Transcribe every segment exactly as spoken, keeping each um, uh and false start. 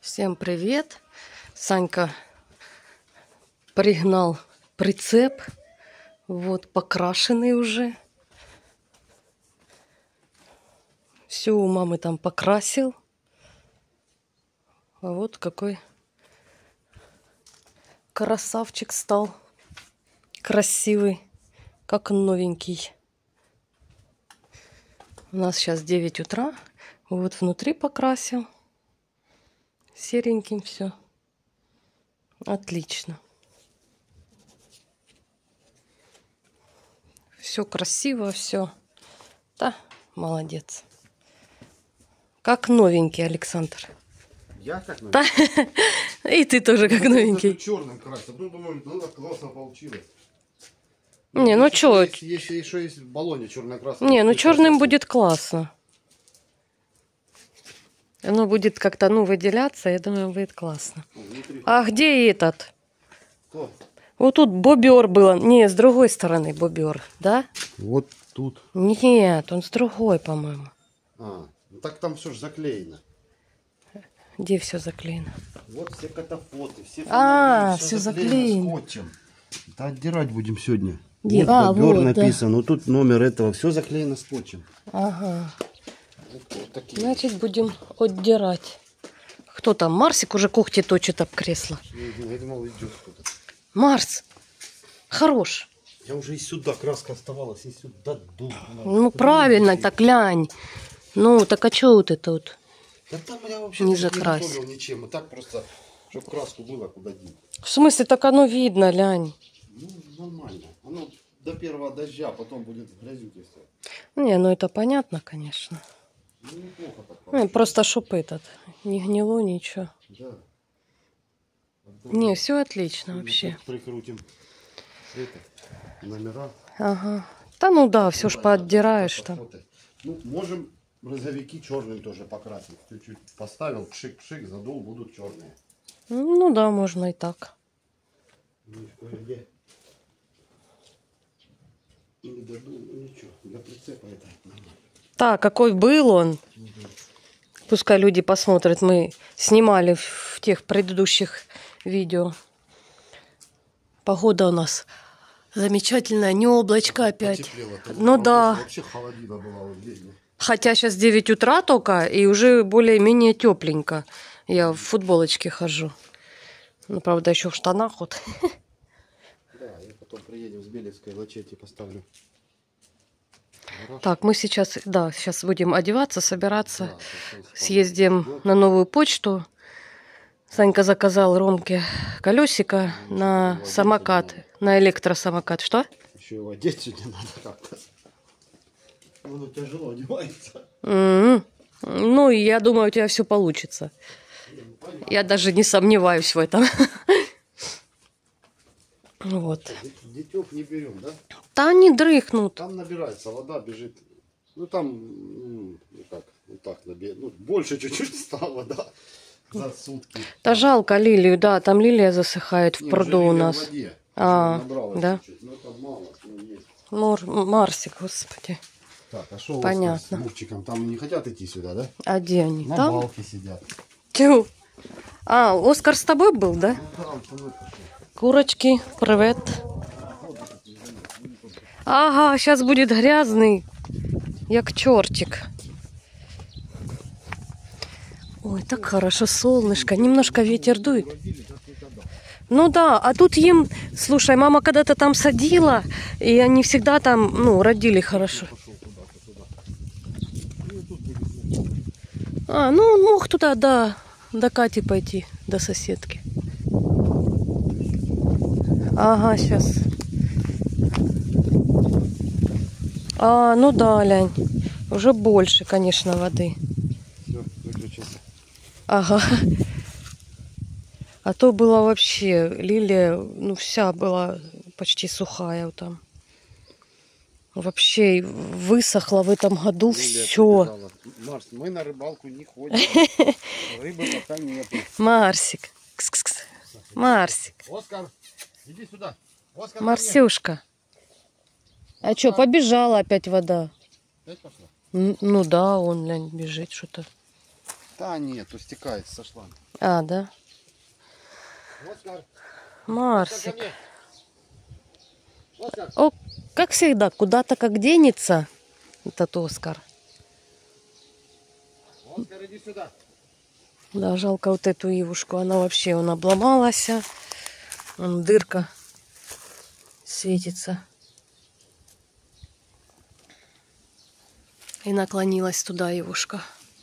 Всем привет! Санька пригнал прицеп. Вот, покрашенный уже. Все у мамы там покрасил. А вот какой красавчик стал. Красивый, как новенький. У нас сейчас девять утра. Вот внутри покрасил. Сереньким все. Отлично. Все красиво, все. Да, молодец. Как новенький, Александр. Я как новенький? Да. И ты тоже как новенький. Черным красить. А потом думаю, ну так классно получилось. Не, ну что? Если еще есть в баллоне черная краска. Не, ну черным будет классно. Оно будет как-то, ну, выделяться, я думаю, будет классно. Внутри. А где этот? Кто? Вот тут бобер было. Не, с другой стороны бобер, да? Вот тут. Нет, он с другой, по-моему. А, ну так там все же заклеено. Где все заклеено? Вот все катафоты, все фонари, А, все все заклеено заклеено. скотчем. Это отдирать будем сегодня. Где? Вот А, бобер вот, написано, но тут номер этого, все заклеено скотчем. Ага. Вот, вот такие. Значит, будем отдирать. Кто там? Марсик уже когти точит об кресло. Я думал, идет кто-то. Марс, хорош. Я уже и сюда краска оставалась, и сюда дул. Ну, правильно, так глянь. Ну, так а что вот это вот? Да там я вообще Не не закрась. готовил ничем. И так просто, чтобы краску было куда деть. В смысле, так оно видно, глянь. Ну, нормально. Оно до первого дождя, потом будет в грязюке все. Не, ну это понятно, конечно. Ну, неплохо так. Ну, просто чтоб этот, не гнило, ничего. Да. Не, все отлично вообще. Прикрутим это, номера. Ага. Да ну да, все ж поотдираешь там. Ну, можем розовики черным тоже покрасить. Чуть-чуть поставил, пшик-пшик, задул, будут черные. Ну да, можно и так. Не додул, ну ничего, для прицепа это нормально. Так, какой был он. Пускай люди посмотрят. Мы снимали в тех предыдущих видео. Погода у нас замечательная, не облачко опять. Потеплело, Ну да. Вообще холодина была вот здесь. Хотя сейчас девять утра только, и уже более-менее тепленько. Я в футболочке хожу. Ну, правда, еще в штанах вот. Да, я потом приедем с Белецкой, лачете поставлю. Гараж. Так, мы сейчас, да, сейчас будем одеваться, собираться. Да, Съездим на новую почту. Санька заказал Ромке колесико на самокат, на электросамокат. Что? Еще его одеть сегодня надо как-то. Оно тяжело одевается. М-м. Ну, я думаю, у тебя все получится. Я даже не сомневаюсь в этом. Вот. Детек не берем, да? Да они дрыхнут. Там набирается вода, бежит. Ну там, ну как, вот так набирает. Ну, больше чуть-чуть стало, да. За сутки. Да жалко лилию, да, там лилия засыхает в Не, пруду у уже нас. в воде. А, Набралось да. чуть-чуть. Но это мало, но есть. Мор, Марсик, господи. Так, а что у Понятно. вас с Мурчиком? Там не хотят идти сюда, да? А где они? На Там? балке сидят. Тю. А, Оскар с тобой был, да? Ну, да, он со мной пошел. Курочки, привет. Ага, сейчас будет грязный, як чертик. Ой, так хорошо, солнышко, немножко ветер дует. Ну да, а тут им, слушай, мама когда-то там садила, и они всегда там, ну, родили хорошо. А, ну он мог туда, да, до Кати пойти, до соседки. Ага, сейчас. А, ну да, Лянь, уже больше, конечно, воды. Все, выключился. Ага. А то было вообще, лилия, ну, вся была почти сухая вот там. Вообще высохла в этом году все. Марс, мы на рыбалку не ходим. Рыбы пока нету. Марсик. Кс-кс-кс. Марсик. Оскар, иди сюда. Оскар, Марсюшка. А что, побежала опять вода? опять пошла? Н- Ну да, он, Лянь, бежит что-то. Да нет, то стекает со шланга. А, да? Оскар, Марсик. Оскар, ко мне. Оскар. О, как всегда, куда-то как денется этот Оскар. Оскар, иди сюда. Да, жалко вот эту ивушку. Она вообще, он обломалась. Вон дырка светится. И наклонилась туда ивушка.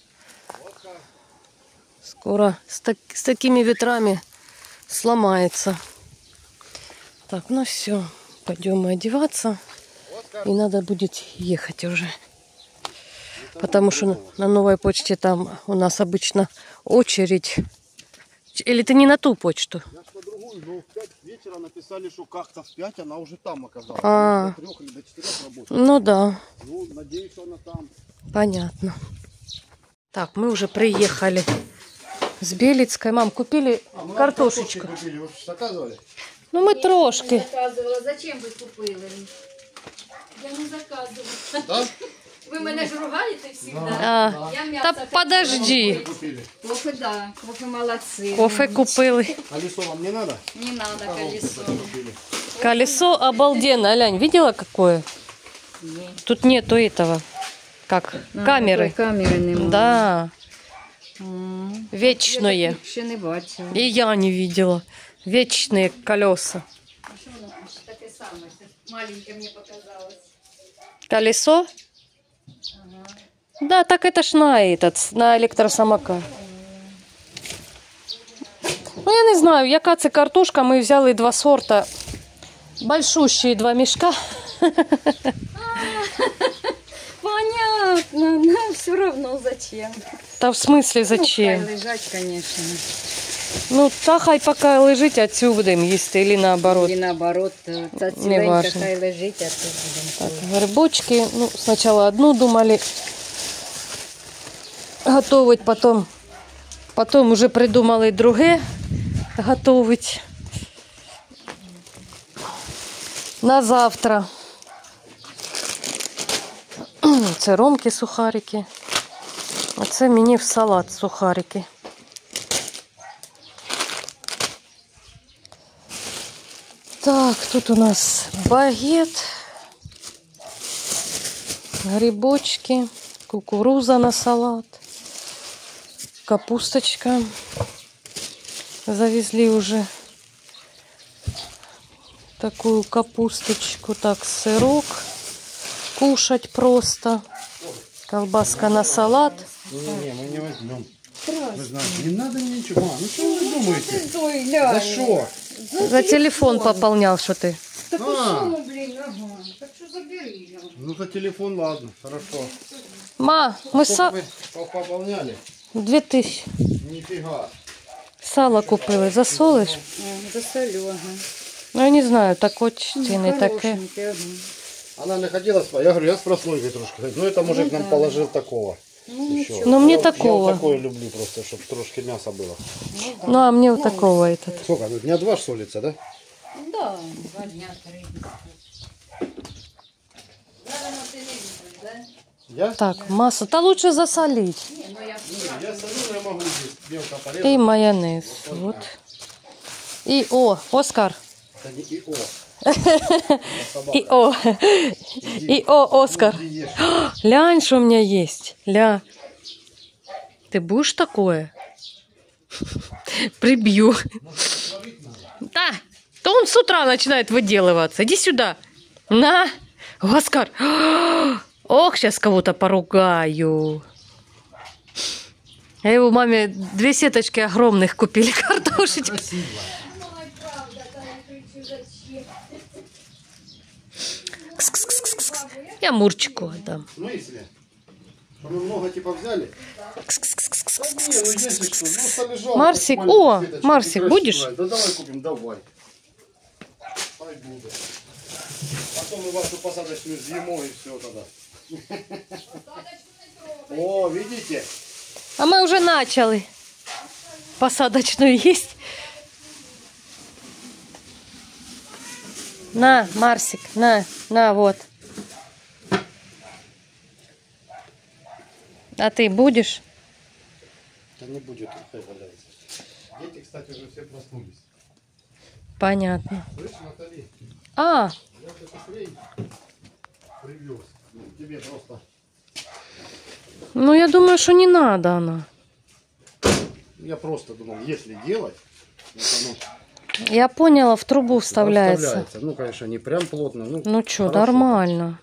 Скоро с, так, с такими ветрами сломается. Так, ну все. Пойдем мы одеваться. И надо будет ехать уже. Потому что на новой почте там у нас обычно очередь. Или ты не на ту почту? Я по другую, но в пять вечера написали, что как-то в пять она уже там оказалась. А. До трех или до четырех работает. Ну да, Ну, надеюсь, она там. понятно. Так, мы уже приехали с Белицкой. Мам, купили А, мы картошечку. купили, вы же заказывали? Ну мы трошки. Заказувала. Зачем ви купили? Я не заказувала. Да? Ви мене ж ругаєте завжди. А, Я та м'ясо подожди. Купили. Кофе, да. Кофе молодцы. Кофе купили. Колесо вам не надо? Не надо колесо. Купили. Колесо обалденно. Лянь, видела какое? Тут нету этого. Как? Камеры. Камери немає. Да, М. вечное. Я таких ще не бачила. И я не видела. Вечные колеса. А що воно таке саме? Це маленьке мені показалось. Колесо? Да, так это ж на этот, на электросамокат. Ну, я не знаю, яка це картошка. Ми взяли два сорта. Большущие два мешка. Понятно, но все равно зачем. Та в смысле зачем? Ну, хай лежать, конечно. Ну, та хай поки лежить, а цю будемо їсти, или наоборот. І наоборот, та Не ціленька важно. хай лежить, а то будемо. Так, грибочки. Ну, сначала одну думали готовить, потом, потом уже придумали друге готовить. На завтра. Це Ромки сухарики. А це мені в салат сухарики. Так, тут у нас багет, грибочки, кукуруза на салат, капусточка. Завезли уже такую капусточку, так, сырок, кушать просто, колбаска на салат. Не-не, мы не возьмем. Вы знаете, не надо ничего. А, ну что вы думаете? Ой, За ля. что? За телефон пополнял, что ты. Так А. ну, блин, ага. Так что забери его. Ну за телефон ладно, хорошо. Ма, мы Сколько са... вы пополняли? Две тысячи. Нифига. Сало купили, засолиш? А, засолю, ага. Ну, я не знаю, так очень не таке. Хорошенький, ага. Она находилась, я говорю, я с прослойкой трошки. Ну это мужик нам положил такого. Еще. Ну, мне я, такого. Я такое люблю просто, чтобы трошки мяса было. Ну, а мне вот такого этот. Сколько? Ну, дня два ж солится, да? Да, два дня, три. Наверное, ты не видишь, да? Я? Так, масло. Да лучше засолить. Не, ну я Не, я солю, я могу здесь мелко порезать. И майонез. Вот. И о, Оскар. Это не и о. И о. И о, Оскар. Иди ешь. Лянь, что у меня есть. Ля. Ты будешь такое? Прибью. Да. То он с утра начинает выделываться. Иди сюда. На. Оскар. Ох, сейчас кого-то поругаю. Я его маме две сеточки огромных купили картошечек. Красиво. Кс-кс-кс-кс-кс. Я Мурчику отдам. В смысле? Что мы много типа взяли? Кс-кс-кс-кс-кс. Не, ну если что, ну солежал. Марсик, маленькая о, сеточка, Марсик, некрасивая. будешь? Да давай купим, давай. Ай, буду. Потом мы вашу посадочную зимой и все тогда. О, видите? А мы уже начали. Посадочную есть. На, Марсик, на, на, вот. А ты будешь? Да не будет, пускай валяется. Дети, кстати, уже все проснулись. Понятно. Слышь, Натали, А, я эту хрень привез. Ну, тебе просто... ну я думаю, что не надо она. Я просто думал, если делать, вот оно Я поняла, в трубу вставляется. вставляется. Ну, конечно, не прям плотно. Ну, Ну что, хорошо. нормально.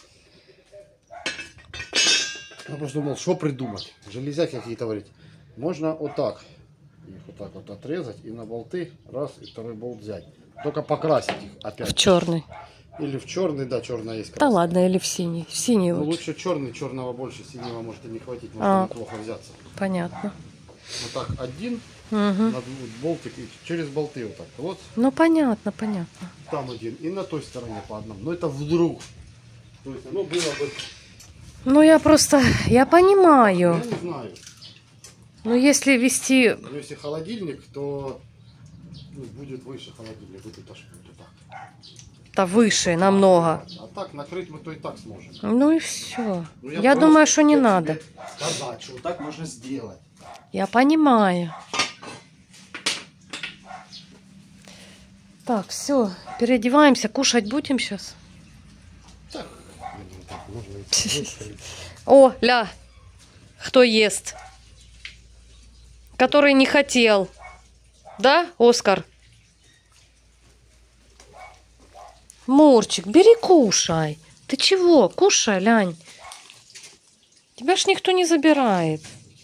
Я просто думал, что придумать. Железяки какие-то варить. Можно вот так. Их вот так вот отрезать и на болты раз и второй болт взять. Только покрасить их опять. В черный. Или в черный, да, черная есть. Да красная. ладно, или в синий. В синий Ну, лучше. лучше черный, черного больше, синего может и не хватить, может А. неплохо взяться. Понятно. Вот так один, Угу. на болтик и через болты вот так. Вот Ну понятно, понятно. там один и на той стороне по одному. Но это вдруг. То есть оно было бы, Ну я просто, я понимаю. я не знаю. Ну если вести, Но если холодильник, то ну, будет выше холодильник, будет аж вот так. то выше намного. А так накрыть мы то и так сможем. Ну и все. Ну, Я, просто думаю, что не хотел надо. тебе сказать, что вот так можно сделать. Я понимаю. Так, все, переодеваемся, кушать будем сейчас. Так, ну, так можно и так. О, ля, кто ест? Который не хотел. Да, Оскар? Мурчик, бери, кушай. Ты чего? Кушай, Лянь. Тебя ж никто не забирает.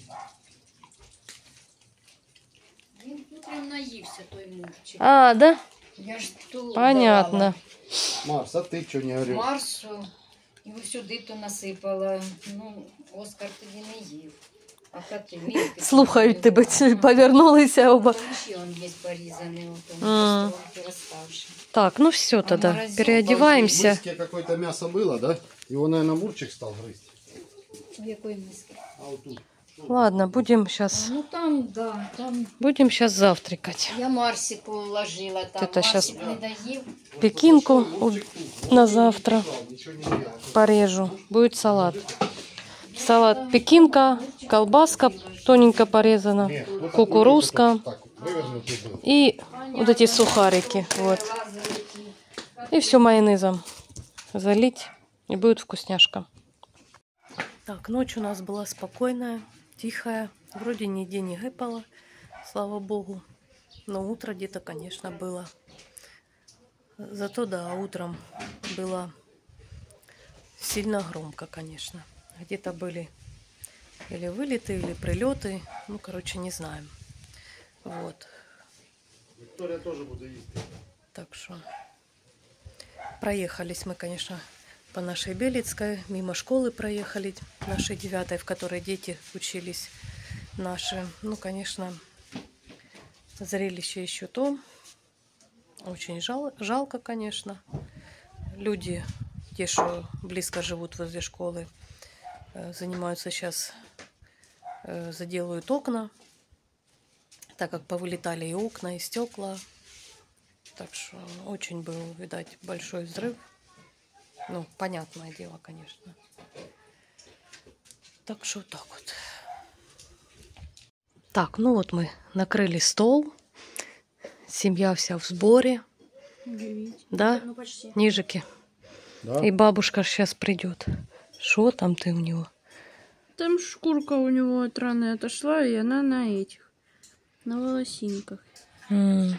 Він утром наївся той мурчик. А, да? Я ж ту Понятно. Марс, а ты что не давала орешь? Марсу, його сюди то насипала. Ну, Оскар тоді не їв. А коти мілки. Слухають тебе, повернулися оба. Там ще он є порізаний, от он М. просто розставший. Так, ну все тогда, морозилка? В переодеваемся. миске какое-то мясо было, да? Его, наверное, Мурчик стал грызть. В якої миски? А вот тут. Ладно, будем сейчас, Ну там, да, там. будем сейчас завтракать. Я Марсику ложила, там Это щас- Марсик не доїв. Пекинку Мурчик тут. на завтра Лежал, ничего не делал. порежу. Будет салат. Салат пекинка, колбаска тоненько порезана, Нет, вот такой кукурузка вот так вот вывернутый был. и вот эти сухарики. Вот. И все майонезом залить, и будет вкусняшка. Так, ночь у нас была спокойная, тихая. Вроде нигде не гыпало, слава богу. Но утро где-то, конечно, было. Зато, да, утром было сильно громко, конечно. Где-то были или вылеты, или прилеты. Ну, короче, не знаем. Вот. Виктория тоже буду есть. Так что проехались мы, конечно, по нашей Белецкой. Мимо школы проехали, нашей девятой, в которой дети учились наши. Ну, конечно, зрелище еще то. Очень жал, жалко, конечно. Люди, те, что близко живут возле школы, э, занимаются сейчас, э, заделывают окна, так как повылетали и окна, и стекла. Так что очень был, видать, большой взрыв. Ну, понятное дело, конечно. Так что так вот. Так, ну вот мы накрыли стол. Семья вся в сборе. Да? Ну, почти. Нижики. Да? И бабушка сейчас придет. Что там ты у него? Там шкурка у него от раны отошла, и она на этих, на волосинках. М.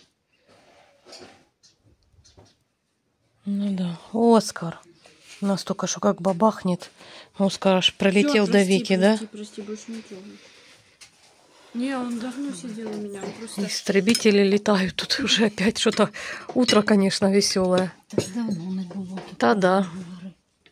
Ну да. Оскар. У нас только что как бабахнет. Оскар аж пролетел Всё, до прости, Вики, прости, да? Прости, больше не трогай. Не, он давно сидел у меня, он просто... Истребители летают тут уже опять что-то. Утро, конечно, веселое. Так давно не було. тут Та да. говори.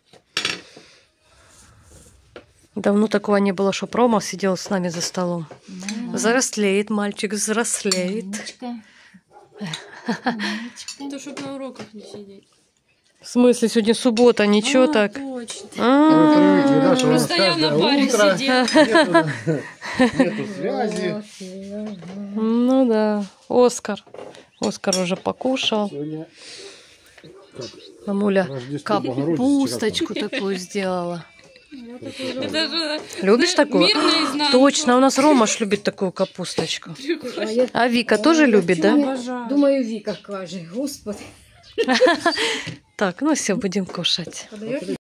Давно такого не было, что Рома сидел с нами за столом. Ну, да. Взрослеет мальчик, взрослеет. Умничка. Умничка. То, чтобы на уроках не сидеть. В смысле, сегодня суббота, ничего А, так? точно. А, привыкли, да, что у нас Просто я на каждое паре утро сидела. Нету, нету связи. Ну да. Оскар. Оскар уже покушал. Сегодня Мамуля Рождество Богородицы, капусточку такую сделала. Это же Любишь такую? мир наизнанку. Точно, у нас Рома ж любит такую капусточку. А Вика тоже любит, да? Обожаю. Думаю, Віка каже, господи. Так, ну все, будем кушать. Подаєш?